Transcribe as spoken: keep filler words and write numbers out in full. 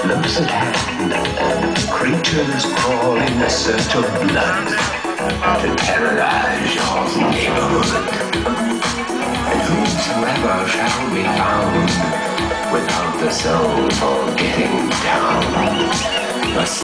close at hand, creatures crawl in search of blood to terrorize your neighborhood. And whosoever shall be found without the soul for getting down must